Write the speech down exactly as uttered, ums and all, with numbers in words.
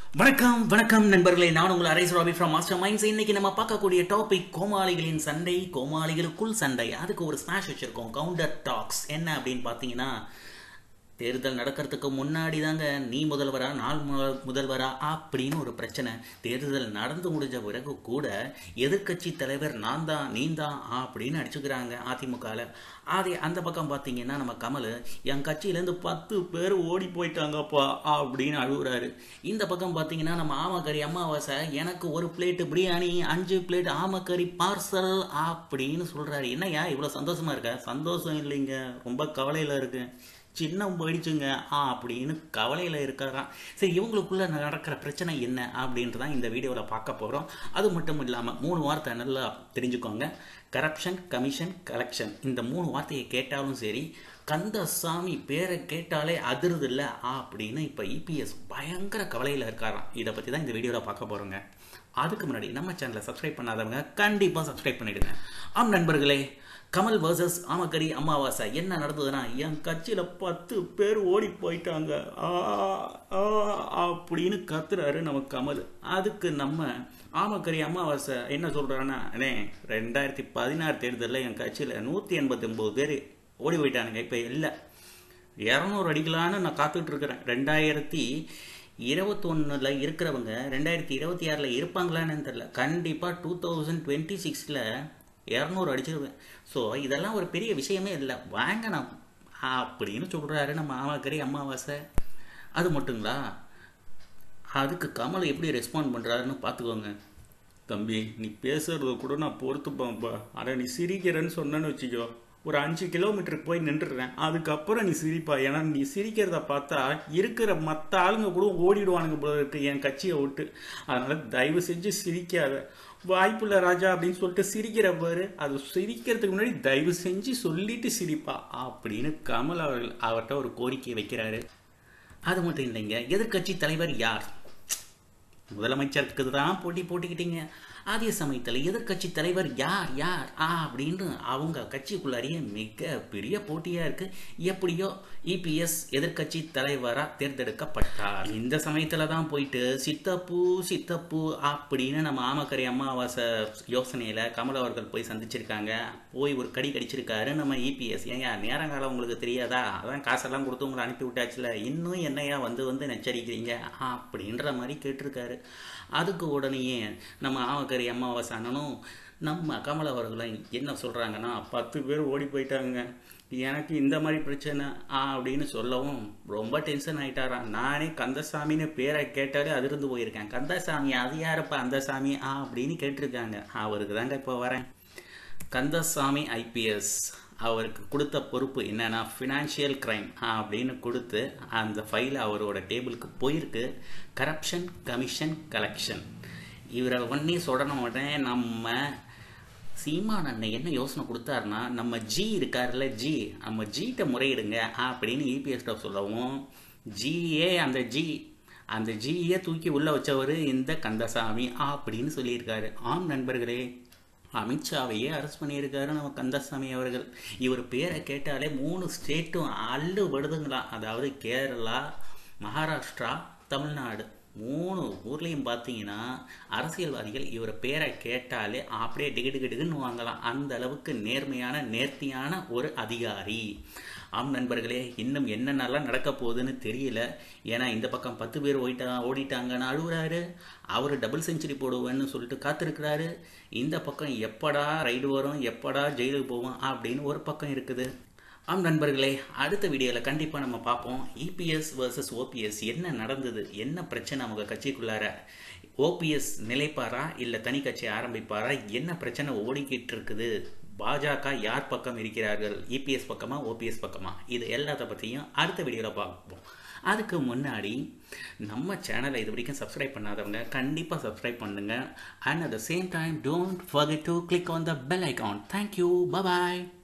வணக்கம் வணக்கம் நண்பர்களே, நான் உங்கள் அரேஸ் ராபி ஃப்ரம் மாஸ்டர் மைண்ட்ஸ். இன்னைக்கு நம்ம பார்க்கக்கூடிய டாபிக் கோமாளிகளின் சண்டை, கோமாளிகளுக்குள் சண்டை. அதுக்கு ஒரு ஸ்மாஷ் வச்சிருக்கோம், கவுண்டர் டாக்ஸ். என்ன அப்படின்னு பார்த்தீங்கன்னா, தேர்தல் நடக்கிறதுக்கு முன்னாடி தாங்க நீ முதல்வரா நான் முதல்வரா அப்படின்னு ஒரு பிரச்சனை. தேர்தல் நடந்து முடிஞ்ச பிறகு கூட எதிர்கட்சி தலைவர் நான் தான் நீ தான் அப்படின்னு அடிச்சுக்கிறாங்க அதிமுகவில். அதே அந்த பக்கம் பார்த்தீங்கன்னா நம்ம கமல், என் கட்சியிலேருந்து பத்து பேர் ஓடி போயிட்டாங்கப்பா அப்படின்னு அழுகுறாரு. இந்த பக்கம் பார்த்தீங்கன்னா நம்ம ஆமக்கறி அமாவாசை, எனக்கு ஒரு பிளேட்டு பிரியாணி அஞ்சு பிளேட் ஆமக்கறி பார்சல் அப்படின்னு சொல்கிறாரு. என்னையா இவ்வளோ சந்தோஷமா இருக்க? சந்தோஷம் இல்லைங்க, ரொம்ப கவலையில் இருக்கு, சின்னம் போயிடுச்சுங்க ஆ அப்படின்னு கவலையில் இருக்கிறான். சரி, இவங்களுக்குள்ள நடக்கிற பிரச்சனை என்ன அப்படின்றதான் இந்த வீடியோவில் பார்க்க போகிறோம். அது மட்டும் இல்லாமல் மூணு வார்த்தை நல்லா தெரிஞ்சுக்கோங்க. Corruption, commission, collection. இந்த மூணு வார்த்தையை கேட்டாலும் சரி, கந்தசாமி பேரை கேட்டாலே அதிருது இல்லை அப்படின்னு இப்போ இபிஎஸ் பயங்கர கவலையில் இருக்காராம். இதை பற்றி தான் இந்த வீடியோவில் பார்க்க போகிறோங்க. அதுக்கு முன்னாடி நம்ம சேனலை சப்ஸ்கிரைப் பண்ணாதவங்க கண்டிப்பாக சப்ஸ்கிரைப் பண்ணிவிடுங்க. ஆம் நண்பர்களே, கமல் வர்சஸ் ஆமக்கறி அமாவாசை என்ன நடந்ததுன்னா, என் கட்சியில் பத்து பேர் ஓடி போயிட்டாங்க அப்படின்னு கத்துறாரு நம்ம கமல். அதுக்கு நம்ம ஆமக்கறி அமாவாசை என்ன சொல்கிறான்னா, அண்ணே ரெண்டாயிரத்தி பதினாறு தேர்தலில் என் கட்சியில் நூற்றி எண்பத்தி ஒம்பது பேர் ஓடி போயிட்டானுங்க, இப்போ இல்லை இரநூறு அடிக்கலான்னு நான் காத்துட்டு இருக்கிறேன். ரெண்டாயிரத்தி இருபத்தொன்னுல இருக்கிறவங்க ரெண்டாயிரத்தி இருபத்தி ஆறில் இருப்பாங்களான்னு தெரியல. கண்டிப்பாக டூ தௌசண்ட் டுவெண்ட்டி சிக்ஸில் இரநூறு அடிச்சிருவேன். ஸோ இதெல்லாம் ஒரு பெரிய விஷயமே இல்லை, வாங்க நான் அப்படின்னு சொல்கிறாரு நம்ம ஆமக்கறி அமாவாசை. அது மட்டுங்களா, அதுக்கு கமல் எப்படி ரெஸ்பாண்ட் பண்ணுறாருன்னு பார்த்துக்கோங்க. தம்பி, நீ பேசுகிறத கூட நான் பொறுத்துப்பான்ப்பா, ஆனால் நீ சிரிக்கிறேன்னு சொன்னேன்னு வச்சுக்கோ, ஒரு அஞ்சு கிலோமீட்டருக்கு போய் நின்றுடுறேன், அதுக்கப்புறம் நீ சிரிப்பா. ஏன்னா நீ சிரிக்கிறத பார்த்தா இருக்கிற மற்ற ஆளுங்க கூட ஓடிடுவானுங்க போல இருக்கு என் கட்சியை விட்டு. அதனால் தயவு செஞ்சு சிரிக்காத, வாய்ப்புள்ள ராஜா அப்படின்னு சொல்லிட்டு சிரிக்கிற பாரு, அது சிரிக்கிறதுக்கு முன்னாடி தயவு செஞ்சு சொல்லிட்டு சிரிப்பா அப்படின்னு கமல் அவர்கள் அவர்கிட்ட ஒரு கோரிக்கை வைக்கிறாரு. அது மட்டும் இல்லைங்க, எதிர்கட்சி தலைவர் யார்? முதலமைச்சருக்கு தான் போட்டி போட்டுக்கிட்டீங்க, அதே சமயத்தில் எதிர்கட்சி தலைவர் யார் யார் ஆ அப்படின்னு அவங்க கட்சிக்குள்ளாரியே மிக பெரிய போட்டியாக இருக்குது. எப்படியோ இபிஎஸ் எதிர்கட்சி தலைவராக தேர்ந்தெடுக்கப்பட்டார். இந்த சமயத்தில் தான் போயிட்டு சித்தப்பு சித்தப்பு அப்படின்னு நம்ம ஆமக்கறி அமாவாசை யோசனையில் கமல் அவர்கள் போய் சந்திச்சிருக்காங்க. போய் ஒரு கடி கடிச்சிருக்காரு நம்ம இபிஎஸ். ஏங்க நேரங்காலம் உங்களுக்கு தெரியாதா? அதான் காசெல்லாம் கொடுத்து உங்களை அனுப்பி விட்டாச்சுல, இன்னும் என்னையா வந்து வந்து நச்சரிக்கிறீங்க அப்படின்ற மாதிரி கேட்டிருக்காரு. அதுக்கு உடனேயே நம்ம ஆமக்கறி அமாவாசை அண்ணனும் நம்ம கமல் அவர்களும் என்ன சொல்கிறாங்கன்னா, பத்து பேர் ஓடி போயிட்டாங்க, எனக்கு இந்த மாதிரி பிரச்சனை ஆ அப்படின்னு சொல்லவும் ரொம்ப டென்ஷன் ஆகிட்டாரான். நானே கந்தசாமின்னு பேரை கேட்டாலே அதிர்ந்து போயிருக்கேன். கந்தசாமி அது யாரப்பா அந்த சாமி ஆ அப்படின்னு கேட்டிருக்காங்க. அவருக்கு தாங்க இப்போ வரேன். கந்தசாமி ஐபிஎஸ் அவருக்கு கொடுத்த பொறுப்பு என்னன்னா ஃபினான்ஷியல் கிரைம் அப்படின்னு கொடுத்து அந்த ஃபைல் அவரோட டேபிளுக்கு போயிருக்கு. Corruption, commission, collection. இவரை ஒன்றே சொல்கிற மாட்டேன். நம்ம சீமான் அண்ணன் என்ன யோசனை கொடுத்தாருன்னா, நம்ம ஜி இருக்காருல்ல ஜி, நம்ம ஜிகிட்ட முறையிடுங்க அப்படின்னு இபிஎஸ்ட சொல்லவும், ஜியே அந்த ஜி அந்த ஜியே தூக்கி உள்ளே வச்சவர் இந்த கந்தசாமி அப்படின்னு சொல்லியிருக்காரு. ஆம் நண்பர்களே, அமித்ஷாவையே அரெஸ்ட் பண்ணியிருக்காரு நம்ம கந்தசாமி அவர்கள். இவர் பேரை கேட்டாலே மூணு ஸ்டேட்டும் அள்ளு படுதுங்களா. அதாவது கேரளா, மகாராஷ்டிரா, தமிழ்நாடு மூணு ஊர்லேயும் பார்த்தீங்கன்னா அரசியல்வாதிகள் இவர் பேரை கேட்டாலே அப்படியே டிகிடுகிடுன்னு வாங்கலாம். அந்த அளவுக்கு நேர்மையான நேர்த்தியான ஒரு அதிகாரி. ஆம் நண்பர்களே, இன்னும் என்னென்னலாம் நடக்க போகுதுன்னு தெரியல. ஏன்னா இந்த பக்கம் பத்து பேர் ஓடிட்டா ஓடிட்டாங்கன்னு அழுகுறாரு, அவர் டபுள் செஞ்சுரி போடுவேன்னு சொல்லிட்டு காத்திருக்கிறாரு. இந்த பக்கம் எப்படா ரைடு வரும், எப்படா ஜெயிலுக்கு போவோம் அப்படின்னு ஒரு பக்கம் இருக்குது. ஆம் நண்பர்களே, அடுத்த வீடியோவில் கண்டிப்பாக நம்ம பார்ப்போம் இபிஎஸ் வர்சஸ் ஓபிஎஸ் என்ன நடந்தது, என்ன பிரச்சனை அவங்க கட்சிக்குள்ளார. ஓபிஎஸ் நிலைப்பாரா இல்லை தனி கட்சி ஆரம்பிப்பாரா, என்ன பிரச்சனை ஓடிக்கிட்டு இருக்குது, பாஜக யார் பக்கம் இருக்கிறார்கள், இபிஎஸ் பக்கமா ஓபிஎஸ் பக்கமா, இது எல்லாத்த பற்றியும் அடுத்த வீடியோவில் பார்ப்போம். அதுக்கு முன்னாடி நம்ம சேனலை இது வரைக்கும் சப்ஸ்கிரைப் பண்ணாதவங்க கண்டிப்பாக சப்ஸ்கிரைப் பண்ணுங்கள். And at the same time don't forget to click on the bell icon. Thank you, bye.